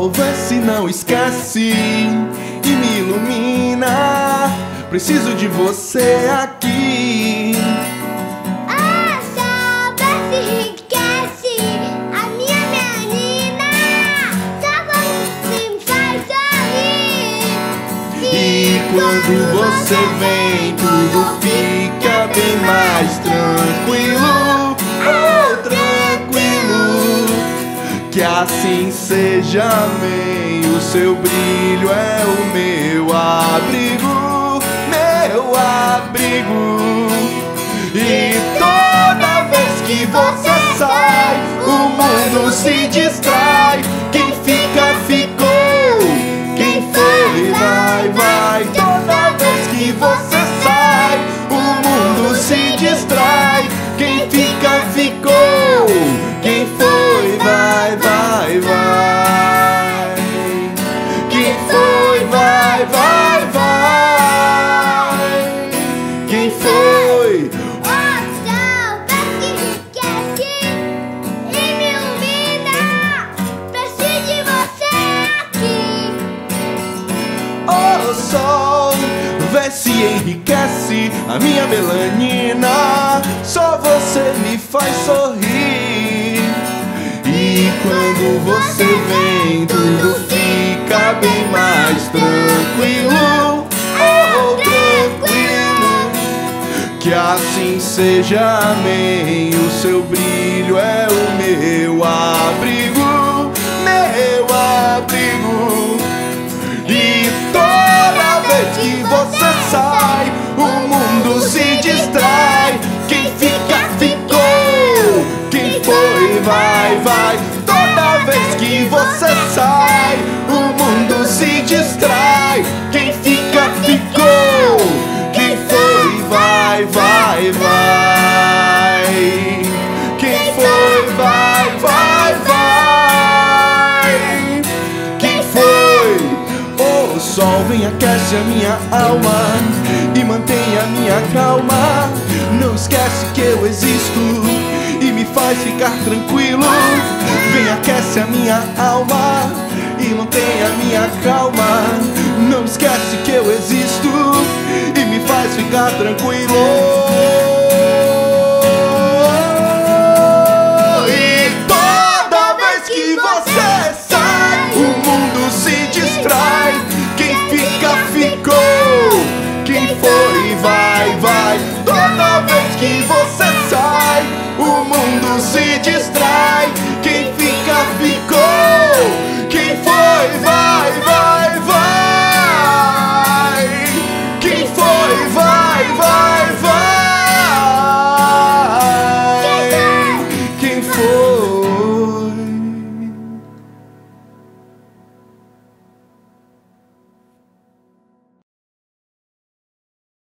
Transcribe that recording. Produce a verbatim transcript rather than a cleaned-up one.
sol, vê se não esquece e me ilumina. Preciso de você aqui. Ah, sol, vê se enriquece a minha menina. Só você me faz sorrir. E quando você vem, tudo fica bem mais tranquilo. Oh, tranquilo. Que assim seja, amém. O seu brilho é o meu abrigo, meu abrigo. E toda vez que você sai, o mundo se distrai. Quem fica, ficou. Quem foi, vai, vai. Toda vez que você sai, o mundo se distrai. Quem fica, ficou. Quem foi, vai, vai, vai. Quem foi, vai, vai, vai. Quem foi? Oh, sol, vê se enriquece e me ilumina. Preciso de você aqui. Oh, sol, vê se enriquece a minha melanina. Só você me faz sorrir. E quando você vem, tudo fica bem mais tranquilo. Oh, tranquilo. Que assim seja, amém. O seu brilho é o meu abrigo, meu abrigo. E toda vez que você sai, o mundo se distrai. Quem fica, ficou. Quem foi, vai, vai. Toda vez que você sai, o mundo se distrai. Quem fica, ficou. Quem foi, vai, vai, vai. Quem foi, vai, vai, vai. Quem foi? O sol vem, aquece a minha alma e mantém a minha calma. Não esquece que eu existo e me faz ficar tranquilo. Vem, aquece a minha alma e mantém a minha calma. Não esquece que eu existo e me faz ficar tranquilo. E toda vez que você sai, o mundo se distrai. Quem fica, ficou. Quem foi, vai, vai. Toda vez que você sai, o mundo se distrai.